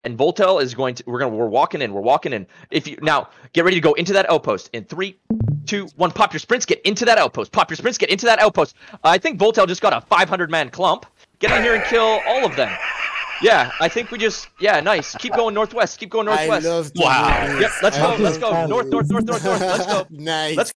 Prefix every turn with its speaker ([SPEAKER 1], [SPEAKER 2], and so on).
[SPEAKER 1] and Voltel is going to. We're walking in. We're walking in. If you now get ready to go into that outpost in 3, 2, 1. Pop your sprints. Get into that outpost. Pop your sprints. Get into that outpost. I think Voltel just got a 500-man clump. Get in here and kill all of them. Yeah, I think we just. Yeah, nice. Keep going northwest. Keep going northwest.
[SPEAKER 2] Wow.
[SPEAKER 1] Yep. Let's go. Let's go. North. Let's go.
[SPEAKER 2] Nice.